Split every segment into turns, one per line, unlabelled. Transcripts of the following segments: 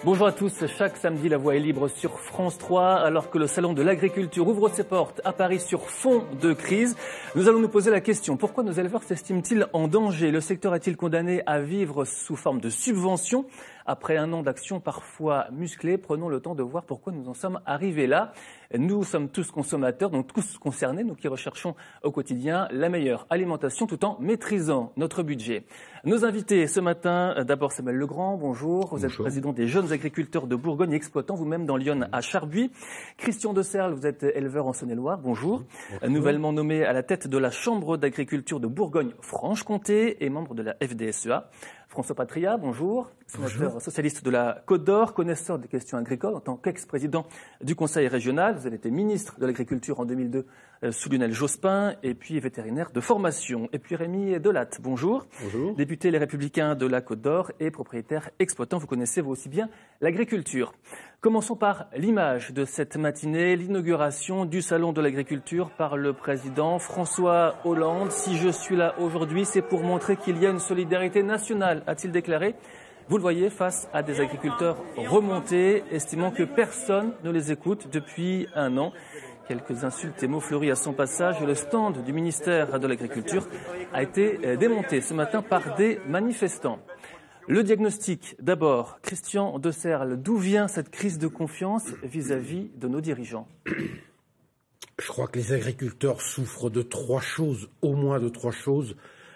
Bonjour à tous, chaque samedi la voix est libre sur France 3 alors que le salon de l'agriculture ouvre ses portes à Paris sur fond de crise. Nous allons nous poser la question, pourquoi nos éleveurs s'estiment-ils en danger? Le secteur est-il condamné à vivre sous forme de subvention? Après un an d'action parfois musclée, prenons le temps de voir pourquoi nous en sommes arrivés là. Nous sommes tous consommateurs, donc tous concernés, nous qui recherchons au quotidien la meilleure alimentation tout en maîtrisant notre budget. Nos invités ce matin, d'abord Samuel Legrand, bonjour. Vous êtes président des jeunes agriculteurs de Bourgogne et exploitant vous-même dans l'Yonne à Charbuis. Christian de Serles, vous êtes éleveur en Saône-et-Loire, bonjour. Nouvellement nommé à la tête de la Chambre d'agriculture de Bourgogne-Franche-Comté et membre de la FDSEA. François Patria, bonjour, sénateur socialiste de la Côte d'Or, connaisseur des questions agricoles en tant qu'ex-président du Conseil régional. Vous avez été ministre de l'Agriculture en 2002 sous Lionel Jospin et puis vétérinaire de formation. Et puis Rémi Delatte, bonjour. Bonjour. Député Les Républicains de la Côte d'Or et propriétaire exploitant. Vous connaissez vous aussi bien l'agriculture. Commençons par l'image de cette matinée, l'inauguration du Salon de l'agriculture par le président François Hollande. Si je suis là aujourd'hui, c'est pour montrer qu'il y a une solidarité nationale, a-t-il déclaré. Vous le voyez, face à des agriculteurs remontés, estimant que personne ne les écoute depuis un an. Quelques insultes et mots fleuris à son passage. Le stand du ministère de l'Agriculture a été démonté ce matin par des manifestants. Le diagnostic, d'abord, Christian de Serles, d'où vient cette crise de confiance vis-à-vis de nos dirigeants?
Je crois que les agriculteurs souffrent de trois choses, au moins de trois choses.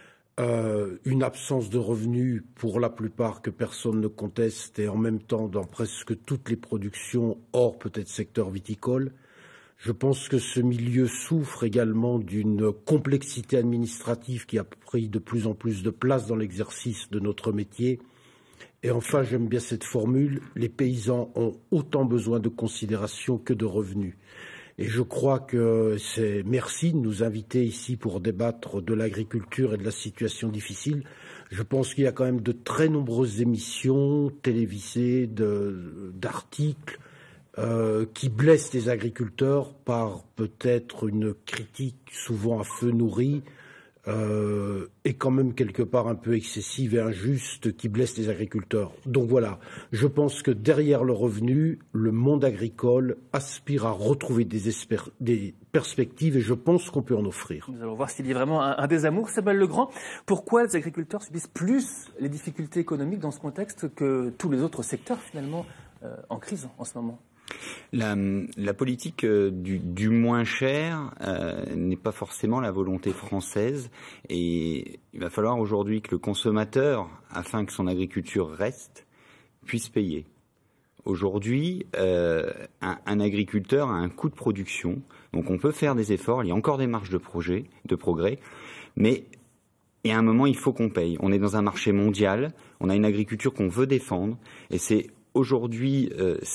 Une absence de revenus pour la plupart que personne ne conteste et en même temps dans presque toutes les productions, hors peut-être secteur viticole. Je pense que ce milieu souffre également d'une complexité administrative qui a pris de plus en plus de place dans l'exercice de notre métier. Et enfin, j'aime bien cette formule, les paysans ont autant besoin de considération que de revenus. Et je crois que c'est merci de nous inviter ici pour débattre de l'agriculture et de la situation difficile. Je pense qu'il y a quand même de très nombreuses émissions télévisées, d'articles qui blessent les agriculteurs par peut-être une critique souvent à feu nourri et quand même quelque part un peu excessive et injuste qui blesse les agriculteurs. Donc voilà, je pense que derrière le revenu, le monde agricole aspire à retrouver des perspectives et je pense qu'on peut en offrir.
Nous allons voir s'il y a vraiment un désamour. Samuel Legrand, pourquoi les agriculteurs subissent plus les difficultés économiques dans ce contexte que tous les autres secteurs finalement en crise en ce moment?
La politique du moins cher n'est pas forcément la volonté française et il va falloir aujourd'hui que le consommateur, afin que son agriculture reste, puisse payer. Aujourd'hui, un agriculteur a un coût de production, donc on peut faire des efforts, il y a encore des marges de progrès, mais et à un moment il faut qu'on paye. On est dans un marché mondial, on a une agriculture qu'on veut défendre et c'est aujourd'hui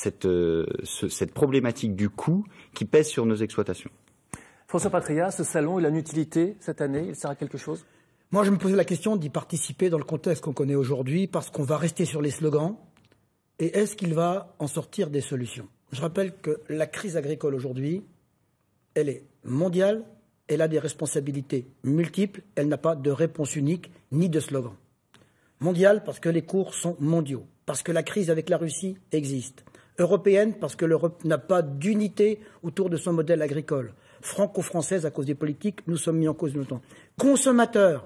cette problématique du coût qui pèse sur nos exploitations.
François Patria, ce salon, il a une utilité cette année, il sert à quelque chose?
Moi, je me posais la question d'y participer dans le contexte qu'on connaît aujourd'hui, parce qu'on va rester sur les slogans, et est-ce qu'il va en sortir des solutions? Je rappelle que la crise agricole aujourd'hui, elle est mondiale, elle a des responsabilités multiples, elle n'a pas de réponse unique ni de slogan. Mondiale parce que les cours sont mondiaux, parce que la crise avec la Russie existe. Européenne parce que l'Europe n'a pas d'unité autour de son modèle agricole. Franco-française à cause des politiques, nous sommes mis en cause longtemps. Consommateurs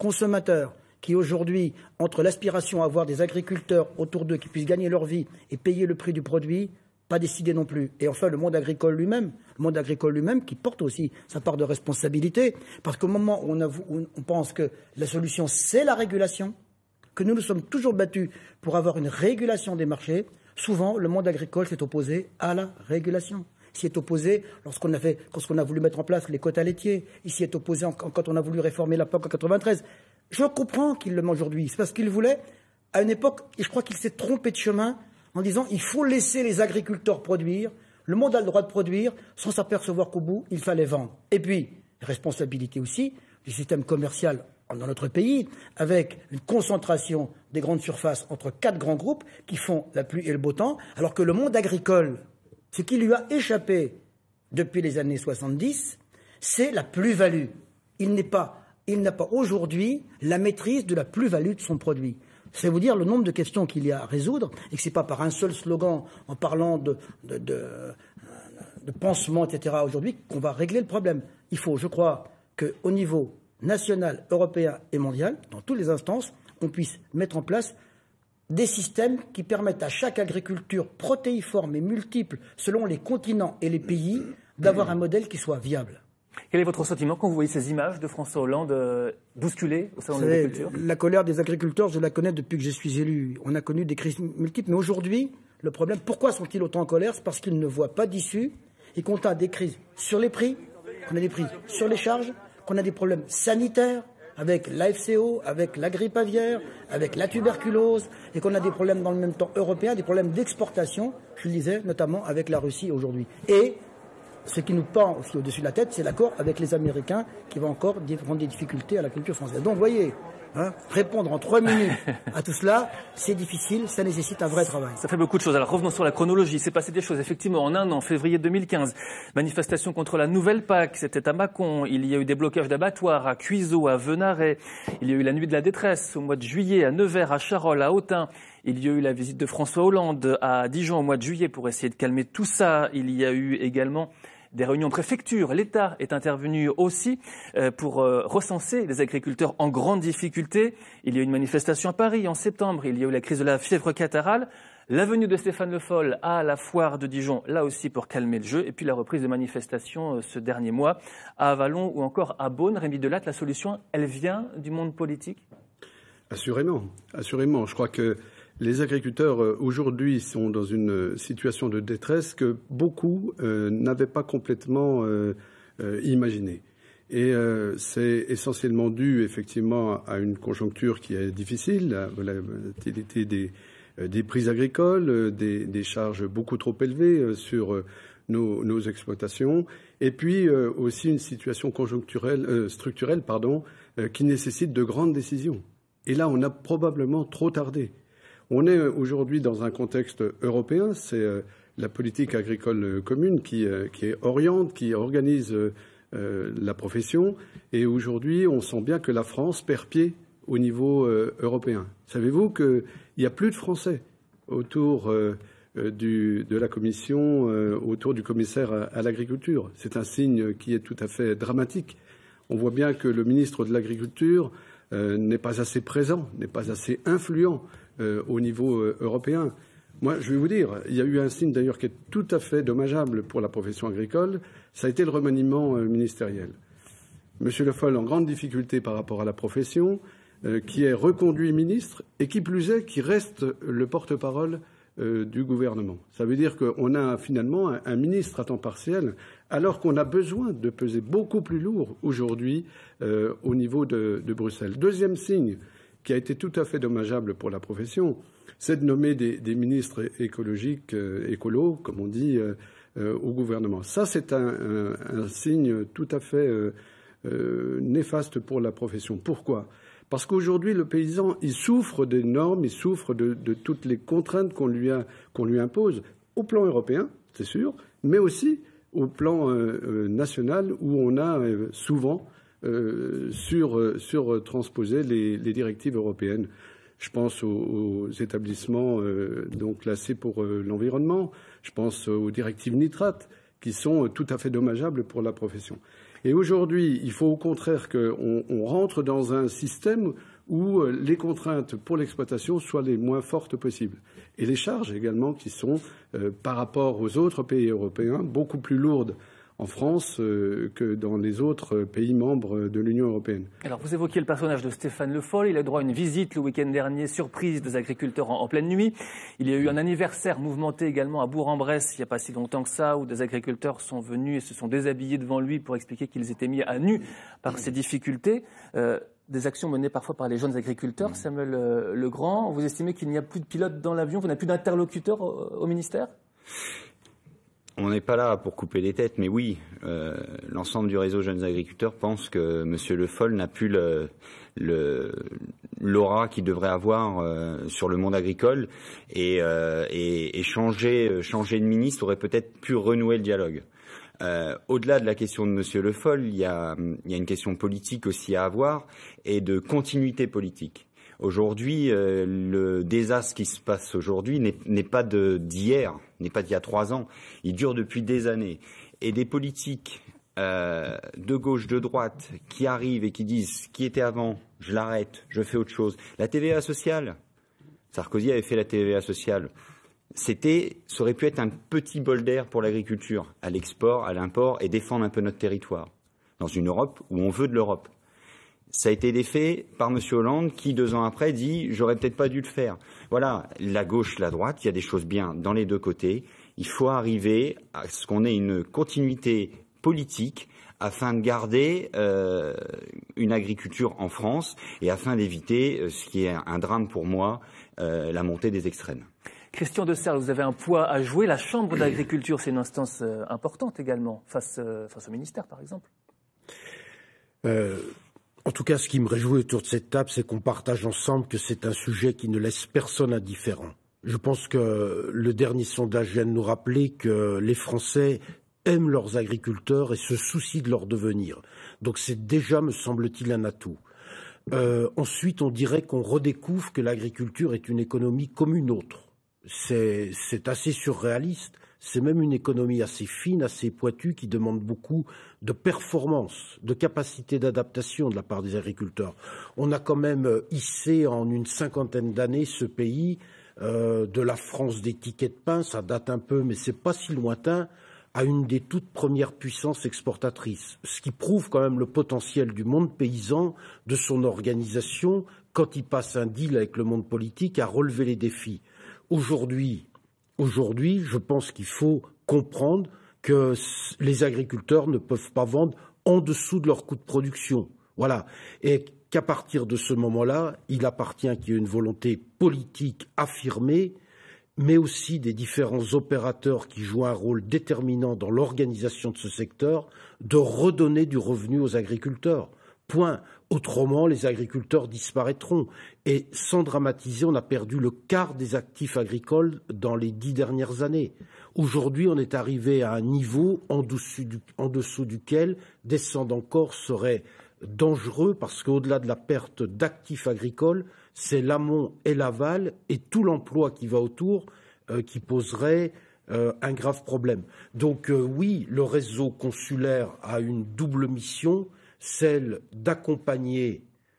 qui aujourd'hui, entre l'aspiration à avoir des agriculteurs autour d'eux qui puissent gagner leur vie et payer le prix du produit, pas décidé non plus. Et enfin, le monde agricole lui-même qui porte aussi sa part de responsabilité, parce qu'au moment où on pense que la solution c'est la régulation, que nous nous sommes toujours battus pour avoir une régulation des marchés, souvent le monde agricole s'est opposé à la régulation. Il s'y est opposé lorsqu'on a voulu mettre en place les quotas laitiers. Il s'y est opposé quand on a voulu réformer la PAC en 93. Je comprends qu'il le met aujourd'hui. C'est parce qu'il voulait, à une époque, et je crois qu'il s'est trompé de chemin en disant il faut laisser les agriculteurs produire. Le monde a le droit de produire sans s'apercevoir qu'au bout, il fallait vendre. Et puis, responsabilité aussi du système commercial dans notre pays, avec une concentration des grandes surfaces entre 4 grands groupes qui font la pluie et le beau temps, alors que le monde agricole, ce qui lui a échappé depuis les années 70, c'est la plus-value. Il n'a pas aujourd'hui la maîtrise de la plus-value de son produit. C'est vous dire le nombre de questions qu'il y a à résoudre et que c'est pas par un seul slogan, en parlant de pansement, etc. aujourd'hui qu'on va régler le problème. Il faut, je crois, qu'au niveau national, européen et mondial, dans toutes les instances, on puisse mettre en place des systèmes qui permettent à chaque agriculture protéiforme et multiple, selon les continents et les pays, d'avoir un modèle qui soit viable.
Quel est votre sentiment quand vous voyez ces images de François Hollande bousculées au salon de l'agriculture?
La colère des agriculteurs, je la connais depuis que je suis élu. On a connu des crises multiples, mais aujourd'hui, le problème, pourquoi sont-ils autant en colère? C'est parce qu'ils ne voient pas d'issue et qu'on a des crises sur les prix, qu'on a des prix sur les charges, qu'on a des problèmes sanitaires, avec l'AFCO, avec la grippe aviaire, avec la tuberculose, et qu'on a des problèmes dans le même temps européens, des problèmes d'exportation, je le disais, notamment avec la Russie aujourd'hui. Et ce qui nous pend aussi au-dessus de la tête, c'est l'accord avec les Américains qui va encore rendre des difficultés à la culture française. Donc, vous voyez, répondre en 3 minutes à tout cela, c'est difficile, ça nécessite un vrai travail.
Ça fait beaucoup de choses. Alors revenons sur la chronologie. Il s'est passé des choses, effectivement, en un an, février 2015. Manifestation contre la nouvelle PAC, c'était à Mâcon. Il y a eu des blocages d'abattoirs à Cuiseaux, à Venaret. Il y a eu la nuit de la détresse au mois de juillet à Nevers, à Charolles, à Autun. Il y a eu la visite de François Hollande à Dijon au mois de juillet pour essayer de calmer tout ça. Il y a eu également des réunions de préfecture. L'État est intervenu aussi pour recenser les agriculteurs en grande difficulté. Il y a eu une manifestation à Paris en septembre. Il y a eu la crise de la fièvre catarrhale. La venue de Stéphane Le Foll à la foire de Dijon, là aussi pour calmer le jeu. Et puis la reprise des manifestations ce dernier mois à Avallon ou encore à Beaune. Rémi Delatte, la solution, elle vient du monde politique?
Assurément, assurément. Je crois que les agriculteurs aujourd'hui sont dans une situation de détresse que beaucoup n'avaient pas complètement imaginée. Et c'est essentiellement dû effectivement à une conjoncture qui est difficile, la volatilité des prix agricoles, des charges beaucoup trop élevées sur nos exploitations, et puis aussi une situation structurelle, qui nécessite de grandes décisions. Et là, on a probablement trop tardé. On est aujourd'hui dans un contexte européen, c'est la politique agricole commune qui oriente, qui organise la profession. Et aujourd'hui, on sent bien que la France perd pied au niveau européen. Savez-vous qu'il n'y a plus de Français autour de la Commission, autour du commissaire à l'agriculture? C'est un signe qui est tout à fait dramatique. On voit bien que le ministre de l'Agriculture n'est pas assez présent, n'est pas assez influent au niveau européen. Moi, je vais vous dire, il y a eu un signe d'ailleurs qui est tout à fait dommageable pour la profession agricole, ça a été le remaniement ministériel. Monsieur Le Foll en grande difficulté par rapport à la profession, qui est reconduit ministre et qui plus est, qui reste le porte-parole du gouvernement. Ça veut dire qu'on a finalement un ministre à temps partiel, alors qu'on a besoin de peser beaucoup plus lourd aujourd'hui au niveau de Bruxelles. Deuxième signe qui a été tout à fait dommageable pour la profession, c'est de nommer des ministres écologiques, écolos, comme on dit, au gouvernement. Ça, c'est un signe tout à fait néfaste pour la profession. Pourquoi ? Parce qu'aujourd'hui, le paysan, il souffre des normes, il souffre de toutes les contraintes qu'on lui impose, au plan européen, c'est sûr, mais aussi au plan national, où on a souvent sur-transposer les directives européennes. Je pense aux établissements donc classés pour l'environnement, je pense aux directives nitrates, qui sont tout à fait dommageables pour la profession. Et aujourd'hui, il faut au contraire qu'on rentre dans un système où les contraintes pour l'exploitation soient les moins fortes possibles. Et les charges également qui sont, par rapport aux autres pays européens, beaucoup plus lourdes en France que dans les autres pays membres de l'Union européenne. Alors,
vous évoquiez le personnage de Stéphane Le Foll. Il a droit à une visite le week-end dernier, surprise des agriculteurs en pleine nuit. Il y a eu un anniversaire mouvementé également à Bourg-en-Bresse, il n'y a pas si longtemps que ça, où des agriculteurs sont venus et se sont déshabillés devant lui pour expliquer qu'ils étaient mis à nu par ces difficultés. Des actions menées parfois par les jeunes agriculteurs. Samuel Legrand, vous estimez qu'il n'y a plus de pilote dans l'avion, vous n'avez plus d'interlocuteur au ministère ?
On n'est pas là pour couper les têtes, mais oui, l'ensemble du réseau Jeunes Agriculteurs pense que M. Le Foll n'a plus l'aura qu'il devrait avoir sur le monde agricole et changer de ministre aurait peut-être pu renouer le dialogue. Au-delà de la question de M. Le Foll, il y a une question politique aussi à avoir et de continuité politique. Aujourd'hui, le désastre qui se passe aujourd'hui n'est pas d'hier, n'est pas d'il y a 3 ans. Il dure depuis des années. Et des politiques de gauche, de droite, qui arrivent et qui disent ce qui était avant, je l'arrête, je fais autre chose. La TVA sociale, Sarkozy avait fait la TVA sociale. Ça aurait pu être un petit bol d'air pour l'agriculture, à l'export, à l'import, et défendre un peu notre territoire, dans une Europe où on veut de l'Europe. Ça a été défait par M. Hollande qui, 2 ans après, dit « j'aurais peut-être pas dû le faire ». Voilà, la gauche, la droite, il y a des choses bien dans les deux côtés. Il faut arriver à ce qu'on ait une continuité politique afin de garder une agriculture en France et afin d'éviter ce qui est un drame pour moi, la montée des extrêmes.
Christian Deserle, vous avez un poids à jouer. La Chambre d'agriculture, c'est une instance importante également, face au ministère, par exemple.
En tout cas, ce qui me réjouit autour de cette table, c'est qu'on partage ensemble que c'est un sujet qui ne laisse personne indifférent. Je pense que le dernier sondage vient de nous rappeler que les Français aiment leurs agriculteurs et se soucient de leur devenir. Donc c'est déjà, me semble-t-il, un atout. Ensuite, on dirait qu'on redécouvre que l'agriculture est une économie comme une autre. C'est assez surréaliste. C'est même une économie assez fine, assez pointue, qui demande beaucoup de performance, de capacité d'adaptation de la part des agriculteurs. On a quand même hissé en une 50aine d'années ce pays de la France des tickets de pain, ça date un peu, mais c'est pas si lointain, à une des toutes premières puissances exportatrices. Ce qui prouve quand même le potentiel du monde paysan, de son organisation, quand il passe un deal avec le monde politique, à relever les défis. Aujourd'hui, je pense qu'il faut comprendre que les agriculteurs ne peuvent pas vendre en dessous de leur coût de production. Voilà. Et qu'à partir de ce moment-là, il appartient qu'il y ait une volonté politique affirmée, mais aussi des différents opérateurs qui jouent un rôle déterminant dans l'organisation de ce secteur, de redonner du revenu aux agriculteurs. Point. Autrement, les agriculteurs disparaîtront. Et sans dramatiser, on a perdu le quart des actifs agricoles dans les 10 dernières années. Aujourd'hui, on est arrivé à un niveau en dessous duquel descendre encore serait dangereux parce qu'au-delà de la perte d'actifs agricoles, c'est l'amont et l'aval et tout l'emploi qui va autour qui poserait un grave problème. Donc oui, le réseau consulaire a une double mission, celle d'accompagner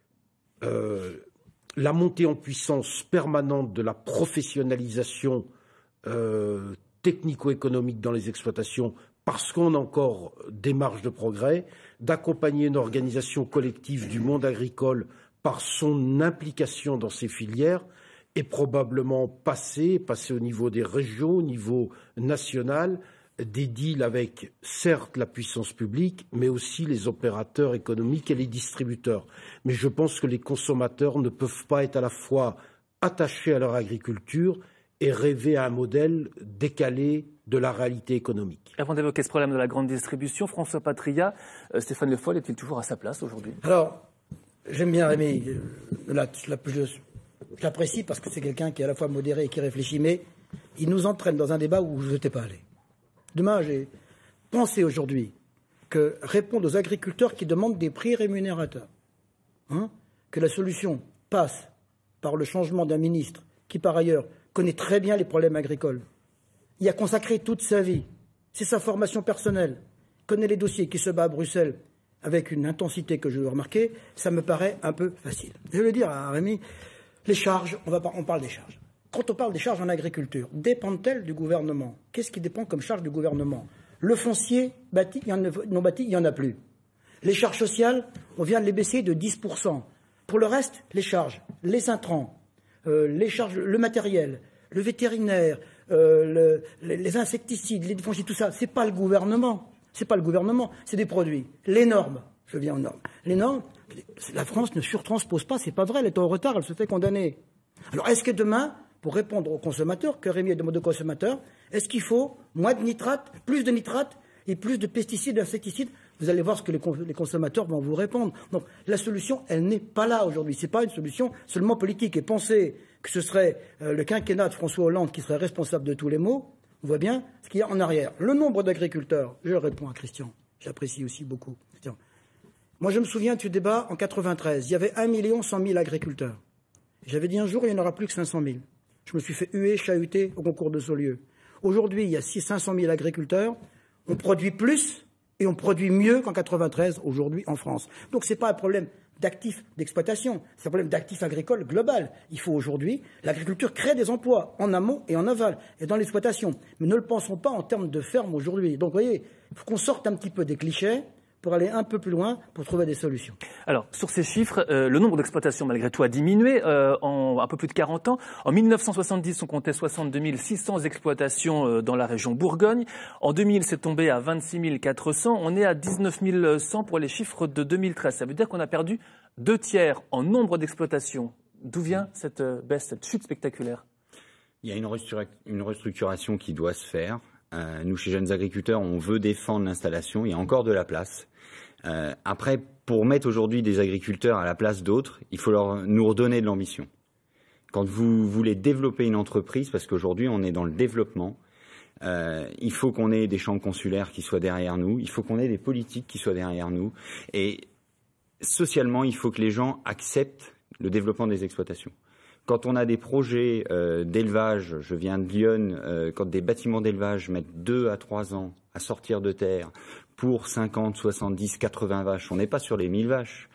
la montée en puissance permanente de la professionnalisation technico-économique dans les exploitations, parce qu'on a encore des marges de progrès, d'accompagner une organisation collective du monde agricole par son implication dans ces filières, et probablement passer au niveau des régions, au niveau national, des deals avec, certes, la puissance publique, mais aussi les opérateurs économiques et les distributeurs. Mais je pense que les consommateurs ne peuvent pas être à la fois attachés à leur agriculture et rêver à un modèle décalé de la réalité économique.
Avant d'évoquer ce problème de la grande distribution, François Patria, Stéphane Le Foll est-il toujours à sa place aujourd'hui?
Alors, j'aime bien Rémi, je l'apprécie parce que c'est quelqu'un qui est à la fois modéré et qui réfléchit, mais il nous entraîne dans un débat où je n'étais pas allé. Demain, j'ai pensé aujourd'hui que répondre aux agriculteurs qui demandent des prix rémunérateurs, que la solution passe par le changement d'un ministre qui, par ailleurs, connaît très bien les problèmes agricoles. Il a consacré toute sa vie, c'est sa formation personnelle, connaît les dossiers, qui se bat à Bruxelles avec une intensité que je veux remarquer, ça me paraît un peu facile. Je veux dire à Rémi, les charges, on parle des charges. Quand on parle des charges en agriculture, dépendent-elles du gouvernement? Qu'est-ce qui dépend comme charge du gouvernement? Le foncier bâti, non bâti, il n'y en a plus. Les charges sociales, on vient de les baisser de 10%. Pour le reste, les charges, les intrants, les charges, le matériel, le vétérinaire, les insecticides, les fongicides, tout ça, c'est pas le gouvernement. C'est pas le gouvernement, c'est des produits. Les normes, je viens aux normes. Les normes, la France ne surtranspose pas, c'est pas vrai, elle est en retard, elle se fait condamner. Alors est-ce que demain, pour répondre aux consommateurs, que Rémi demande aux consommateurs, est-ce qu'il faut moins de nitrates, plus de nitrates et plus de pesticides, d'insecticides? Vous allez voir ce que les consommateurs vont vous répondre. Donc la solution, elle n'est pas là aujourd'hui. Ce n'est pas une solution seulement politique. Et penser que ce serait le quinquennat de François Hollande qui serait responsable de tous les maux, on voit bien ce qu'il y a en arrière. Le nombre d'agriculteurs, je réponds à Christian, j'apprécie aussi beaucoup. Christian. Moi je me souviens de ce débat en 93, il y avait 1 100 000 agriculteurs. J'avais dit un jour, il n'y en aura plus que 500 000. Je me suis fait huer, chahuter au concours de Saulieu. Aujourd'hui, il y a 500 000 agriculteurs. On produit plus et on produit mieux qu'en 93 aujourd'hui en France. Donc ce n'est pas un problème d'actifs d'exploitation, c'est un problème d'actifs agricoles global. Il faut aujourd'hui, l'agriculture crée des emplois en amont et en aval et dans l'exploitation. Mais ne le pensons pas en termes de ferme aujourd'hui. Donc vous voyez, il faut qu'on sorte un petit peu des clichés pour aller un peu plus loin, pour trouver des solutions.
Alors, sur ces chiffres, le nombre d'exploitations, malgré tout, a diminué en un peu plus de 40 ans. En 1970, on comptait 62 600 exploitations dans la région Bourgogne. En 2000, c'est tombé à 26 400. On est à 19 100 pour les chiffres de 2013. Ça veut dire qu'on a perdu 2 tiers en nombre d'exploitations. D'où vient cette baisse, cette chute spectaculaire?
Il y a une restructuration qui doit se faire. Nous, chez Jeunes Agriculteurs, on veut défendre l'installation. Il y a encore de la place. Après, pour mettre aujourd'hui des agriculteurs à la place d'autres, il faut nous redonner de l'ambition. Quand vous voulez développer une entreprise, parce qu'aujourd'hui, on est dans le développement, il faut qu'on ait des chambres consulaires qui soient derrière nous, il faut qu'on ait des politiques qui soient derrière nous. Et socialement, il faut que les gens acceptent le développement des exploitations. Quand on a des projets d'élevage, je viens de Lyon, quand des bâtiments d'élevage mettent 2 à 3 ans à sortir de terre pour 50, 70, 80 vaches, on n'est pas sur les 1000 vaches.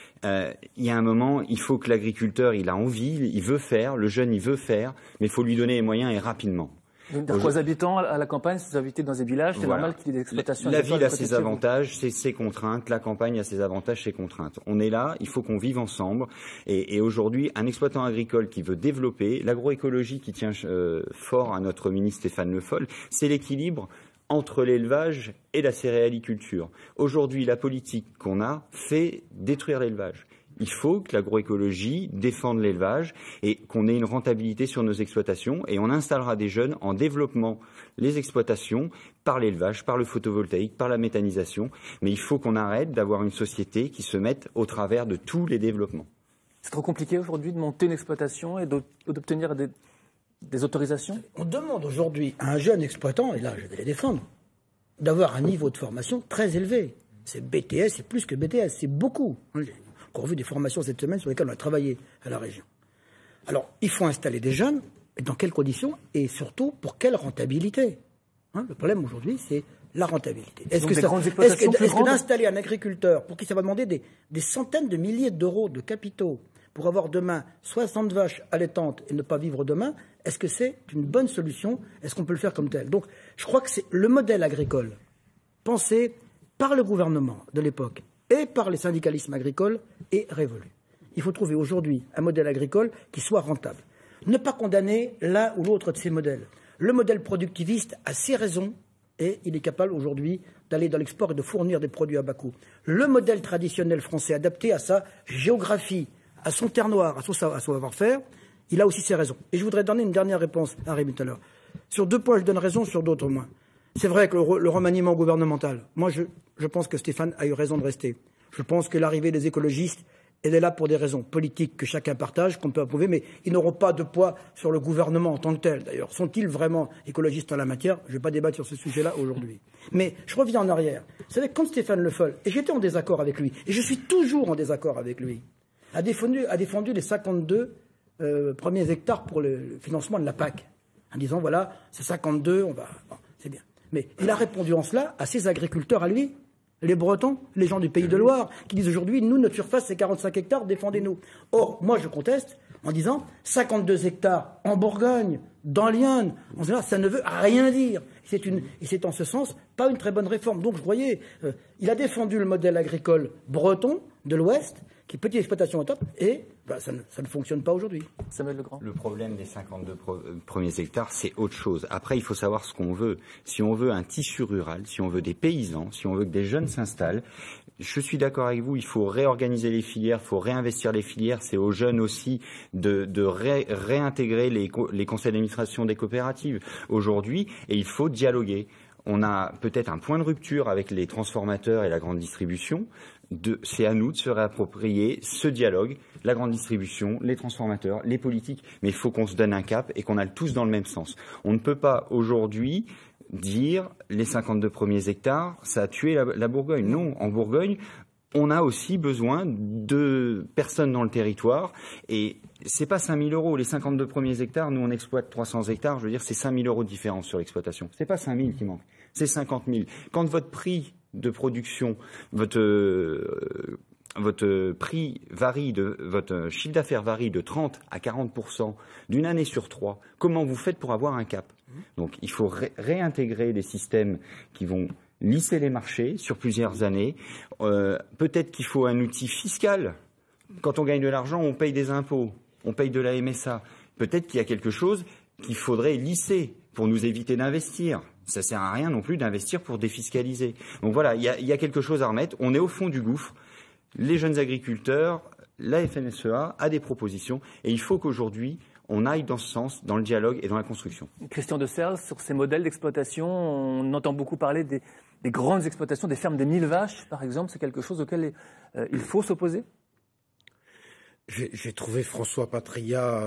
Il y a un moment, il faut que l'agriculteur, il a envie, il veut faire, le jeune, il veut faire, mais il faut lui donner les moyens et rapidement.
Pour les habitants à la campagne, si vous habitez dans des villages, c'est normal qu'il y ait des exploitations.
La ville a ses avantages, ses contraintes. La campagne a ses avantages, ses contraintes. On est là, il faut qu'on vive ensemble. Et aujourd'hui, un exploitant agricole qui veut développer, l'agroécologie qui tient fort à notre ministre Stéphane Le Foll, c'est l'équilibre entre l'élevage et la céréaliculture. Aujourd'hui, la politique qu'on a fait détruire l'élevage. Il faut que l'agroécologie défende l'élevage et qu'on ait une rentabilité sur nos exploitations. Et on installera des jeunes en développement les exploitations par l'élevage, par le photovoltaïque, par la méthanisation. Mais il faut qu'on arrête d'avoir une société qui se mette au travers de tous les développements.
C'est trop compliqué aujourd'hui de monter une exploitation et d'obtenir des autorisations? On
demande aujourd'hui à un jeune exploitant, et là je vais les défendre, d'avoir un niveau de formation très élevé. C'est BTS, c'est plus que BTS, c'est beaucoup. J'ai encore vu des formations cette semaine sur lesquelles on a travaillé à la région. Alors, il faut installer des jeunes, et dans quelles conditions, et surtout, pour quelle rentabilité? Le problème aujourd'hui, c'est la rentabilité. Est-ce que d'installer un agriculteur, pour qui ça va demander des centaines de milliers d'euros de capitaux, pour avoir demain 60 vaches allaitantes et ne pas vivre demain, est-ce que c'est une bonne solution? Est-ce qu'on peut le faire comme tel? Donc, je crois que c'est le modèle agricole pensé par le gouvernement de l'époque et par les syndicalismes agricoles est révolu. Il faut trouver aujourd'hui un modèle agricole qui soit rentable. Ne pas condamner l'un ou l'autre de ces modèles. Le modèle productiviste a ses raisons et il est capable aujourd'hui d'aller dans l'export et de fournir des produits à bas coût. Le modèle traditionnel français adapté à sa géographie, à son terre noire, à son savoir-faire, il a aussi ses raisons. Et je voudrais donner une dernière réponse à Rémi tout à l'heure. Sur 2 points, je donne raison, sur d'autres moins. C'est vrai que le remaniement gouvernemental, moi je pense que Stéphane a eu raison de rester. Je pense que l'arrivée des écologistes, elle est là pour des raisons politiques que chacun partage, qu'on peut approuver, mais ils n'auront pas de poids sur le gouvernement en tant que tel. D'ailleurs, sont-ils vraiment écologistes en la matière? Je ne vais pas débattre sur ce sujet-là aujourd'hui. Mais je reviens en arrière. Vous savez, quand Stéphane Le Foll, et j'étais en désaccord avec lui, et je suis toujours en désaccord avec lui, a défendu les 52 premiers hectares pour le financement de la PAC, en disant, voilà, c'est 52, bon, c'est bien. Mais il a répondu en cela à ses agriculteurs à lui, les Bretons, les gens du Pays de Loire, qui disent aujourd'hui, nous, notre surface, c'est 45 hectares, défendez-nous. Or, moi, je conteste en disant 52 hectares en Bourgogne, dans l'Yonne, ça ne veut rien dire. Et c'est en ce sens pas une très bonne réforme. Donc, vous voyez, il a défendu le modèle agricole breton de l'Ouest, qui est petite exploitation au top, et ça ne fonctionne pas aujourd'hui.
Samuel Legrand.
Le problème des 52 premiers hectares, c'est autre chose. Après, il faut savoir ce qu'on veut. Si on veut un tissu rural, si on veut des paysans, si on veut que des jeunes s'installent, je suis d'accord avec vous, il faut réorganiser les filières, il faut réinvestir les filières. C'est aux jeunes aussi de réintégrer les conseils d'administration des coopératives aujourd'hui, et il faut dialoguer. On a peut-être un point de rupture avec les transformateurs et la grande distribution. C'est à nous de se réapproprier ce dialogue, la grande distribution, les transformateurs, les politiques. Mais il faut qu'on se donne un cap et qu'on aille tous dans le même sens. On ne peut pas aujourd'hui dire les 52 premiers hectares, ça a tué la Bourgogne. Non, en Bourgogne, on a aussi besoin de personnes dans le territoire. Et c'est pas 5 000 euros. Les 52 premiers hectares, nous on exploite 300 hectares. Je veux dire, c'est 5 000 euros de différence sur l'exploitation. C'est pas 5 000 qui manquent, c'est 50 000. Quand votre prix de production, votre prix varie, votre chiffre d'affaires varie de 30 à 40% d'une année sur 3, comment vous faites pour avoir un cap? Donc il faut réintégrer des systèmes qui vont lisser les marchés sur plusieurs années. Peut-être qu'il faut un outil fiscal. Quand on gagne de l'argent, on paye des impôts, on paye de la MSA. Peut-être qu'il y a quelque chose qu'il faudrait lisser pour nous éviter d'investir. Ça ne sert à rien non plus d'investir pour défiscaliser. Donc voilà, il y a quelque chose à remettre. On est au fond du gouffre. Les jeunes agriculteurs, la FNSEA a des propositions et il faut qu'aujourd'hui, on aille dans ce sens, dans le dialogue et dans la construction.
Christian de Serles, sur ces modèles d'exploitation, on entend beaucoup parler des grandes exploitations, des fermes des 1000 vaches, par exemple. C'est quelque chose auquel il faut s'opposer?
J'ai trouvé François Patriat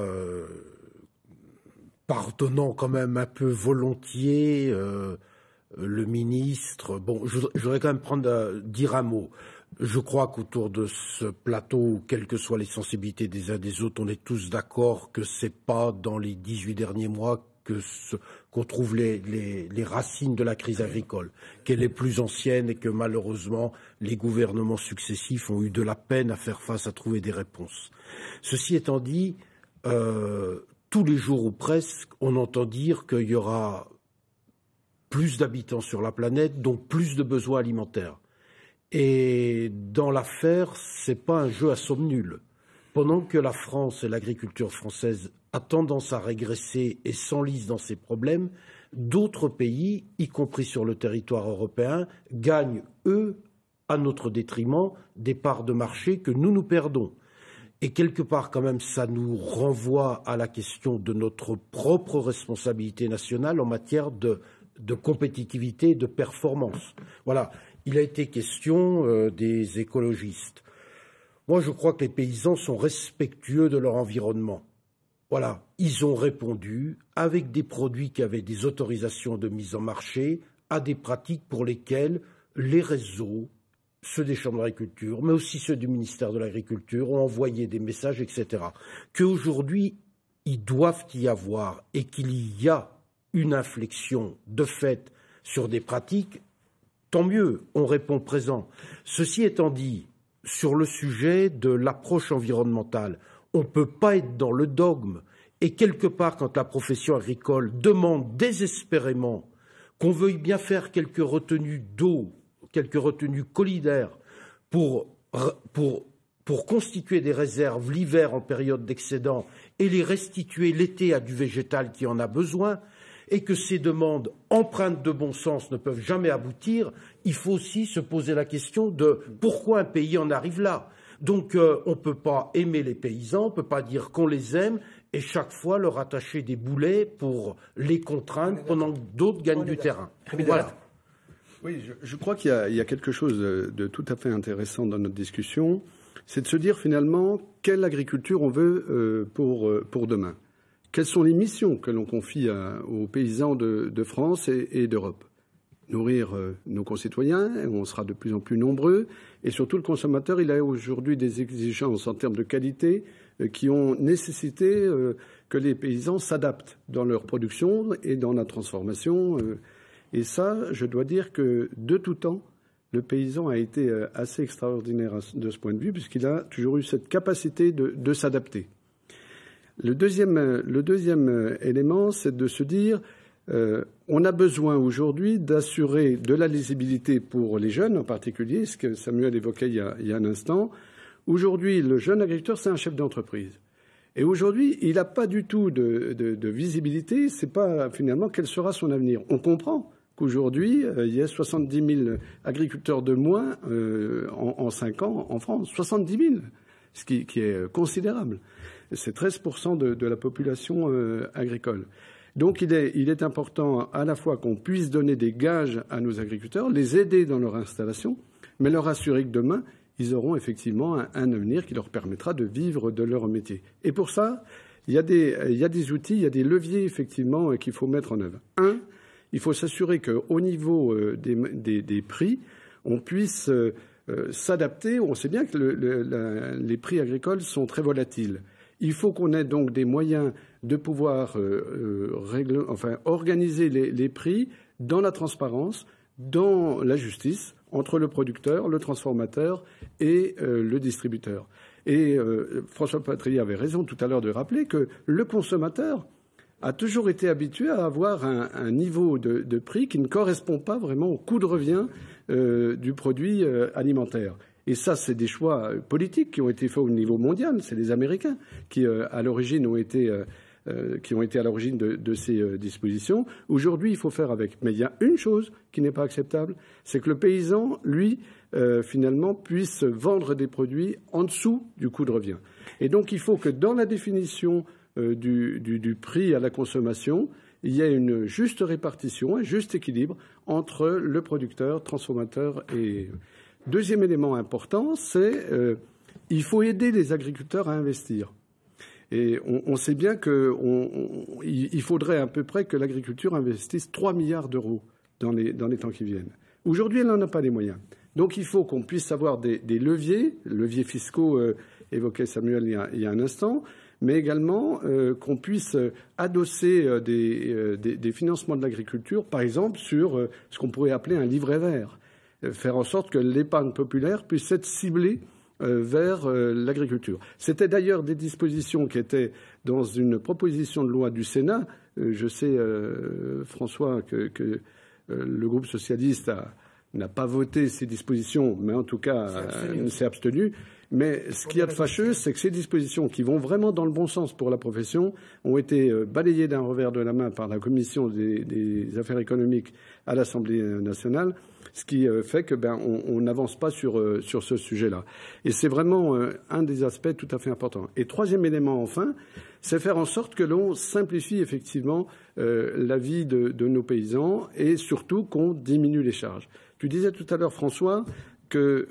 pardonnant quand même un peu volontiers le ministre. Bon, je voudrais quand même dire un mot. Je crois qu'autour de ce plateau, quelles que soient les sensibilités des uns des autres, on est tous d'accord que c'est pas dans les 18 derniers mois qu'on trouve les racines de la crise agricole, qu'elle est plus ancienne et que malheureusement les gouvernements successifs ont eu de la peine à faire face, à trouver des réponses. Ceci étant dit, tous les jours ou presque, on entend dire qu'il y aura plus d'habitants sur la planète, donc plus de besoins alimentaires. Et dans l'affaire, c'est pas un jeu à somme nulle. Pendant que la France et l'agriculture française a tendance à régresser et s'enlise dans ses problèmes, d'autres pays, y compris sur le territoire européen, gagnent, eux, à notre détriment, des parts de marché que nous perdons. Et quelque part, quand même, ça nous renvoie à la question de notre propre responsabilité nationale en matière de compétitivité et de performance. Voilà. Il a été question des écologistes. Moi, je crois que les paysans sont respectueux de leur environnement. Voilà, ils ont répondu avec des produits qui avaient des autorisations de mise en marché à des pratiques pour lesquelles les réseaux, ceux des chambres d'agriculture, mais aussi ceux du ministère de l'Agriculture, ont envoyé des messages, etc. Qu'aujourd'hui, ils doivent y avoir et qu'il y a une inflexion de fait sur des pratiques, tant mieux, on répond présent. Ceci étant dit, sur le sujet de l'approche environnementale, on ne peut pas être dans le dogme. Et quelque part, quand la profession agricole demande désespérément qu'on veuille bien faire quelques retenues d'eau, quelques retenues collinaires pour constituer des réserves l'hiver en période d'excédent et les restituer l'été à du végétal qui en a besoin, et que ces demandes empreintes de bon sens ne peuvent jamais aboutir, il faut aussi se poser la question de pourquoi un pays en arrive là. Donc on ne peut pas aimer les paysans, on ne peut pas dire qu'on les aime et chaque fois leur attacher des boulets pour les contraindre pendant que d'autres gagnent du terrain. Voilà.
Oui, je crois qu'il y a quelque chose de tout à fait intéressant dans notre discussion, c'est de se dire finalement quelle agriculture on veut pour demain. Quelles sont les missions que l'on confie aux paysans de France et d'Europe? Nourrir nos concitoyens, on sera de plus en plus nombreux, et surtout le consommateur, il a aujourd'hui des exigences en termes de qualité qui ont nécessité que les paysans s'adaptent dans leur production et dans la transformation. Et ça, je dois dire que de tout temps, le paysan a été assez extraordinaire de ce point de vue, puisqu'il a toujours eu cette capacité de s'adapter. Le deuxième élément, c'est de se dire on a besoin aujourd'hui d'assurer de la lisibilité pour les jeunes en particulier, ce que Samuel évoquait il y a un instant. Aujourd'hui, le jeune agriculteur, c'est un chef d'entreprise. Et aujourd'hui, il n'a pas du tout de visibilité. C'est pas finalement quel sera son avenir. On comprend qu'aujourd'hui, il y a 70 000 agriculteurs de moins en 5 ans en France. 70 000, ce qui est considérable. C'est 13% de la population agricole. Donc il est important à la fois qu'on puisse donner des gages à nos agriculteurs, les aider dans leur installation, mais leur assurer que demain, ils auront effectivement un avenir qui leur permettra de vivre de leur métier. Et pour ça, il y a des outils, il y a des leviers effectivement qu'il faut mettre en œuvre. Un, il faut s'assurer qu'au niveau des prix, on puisse s'adapter. On sait bien que les prix agricoles sont très volatiles. Il faut qu'on ait donc des moyens de pouvoir organiser les prix dans la transparence, dans la justice, entre le producteur, le transformateur et le distributeur. Et François Patriat avait raison tout à l'heure de rappeler que le consommateur a toujours été habitué à avoir un niveau de prix qui ne correspond pas vraiment au coût de revient du produit alimentaire. Et ça, c'est des choix politiques qui ont été faits au niveau mondial. C'est les Américains qui, à l'origine, ont été à l'origine de ces dispositions. Aujourd'hui, il faut faire avec. Mais il y a une chose qui n'est pas acceptable, c'est que le paysan, lui, finalement, puisse vendre des produits en dessous du coût de revient. Et donc, il faut que dans la définition du prix à la consommation, il y ait une juste répartition, un juste équilibre entre le producteur, transformateur et... Deuxième élément important, c'est il faut aider les agriculteurs à investir. Et on sait bien qu'il faudrait à peu près que l'agriculture investisse 3 milliards d'euros dans les temps qui viennent. Aujourd'hui, elle n'en a pas les moyens. Donc il faut qu'on puisse avoir des leviers fiscaux évoqués Samuel il y a un instant, mais également qu'on puisse adosser des financements de l'agriculture, par exemple sur ce qu'on pourrait appeler un livret vert. Faire en sorte que l'épargne populaire puisse être ciblée vers l'agriculture. C'était d'ailleurs des dispositions qui étaient dans une proposition de loi du Sénat. Je sais, François, que le groupe socialiste n'a pas voté ces dispositions, mais en tout cas s'est abstenu. Mais ce qu'il y a de fâcheux, c'est que ces dispositions qui vont vraiment dans le bon sens pour la profession ont été balayées d'un revers de la main par la Commission des affaires économiques à l'Assemblée nationale, ce qui fait que on n'avance pas sur ce sujet-là. Et c'est vraiment un des aspects tout à fait importants. Et troisième élément, enfin, c'est faire en sorte que l'on simplifie effectivement la vie de nos paysans et surtout qu'on diminue les charges. Tu disais tout à l'heure, François, que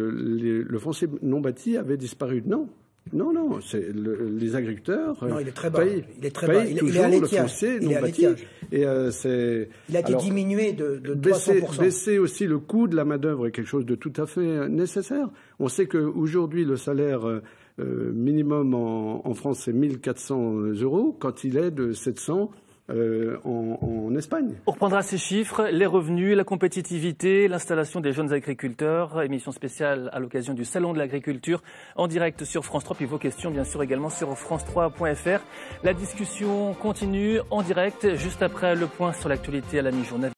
le foncier non bâti avait disparu. Non, c'est les agriculteurs.
Non, il est très bas. Il est très bas.
Il est à l'étiage. Il est à l'étiage.
Il a été diminué de 300%.
Baisser aussi le coût de la main-d'œuvre est quelque chose de tout à fait nécessaire. On sait qu'aujourd'hui, le salaire minimum en France, c'est 1 400 € quand il est de 700 en Espagne.
On reprendra ces chiffres, les revenus, la compétitivité, l'installation des jeunes agriculteurs, émission spéciale à l'occasion du Salon de l'agriculture en direct sur France 3, puis vos questions bien sûr également sur france3.fr. La discussion continue en direct juste après le point sur l'actualité à la mi-journée.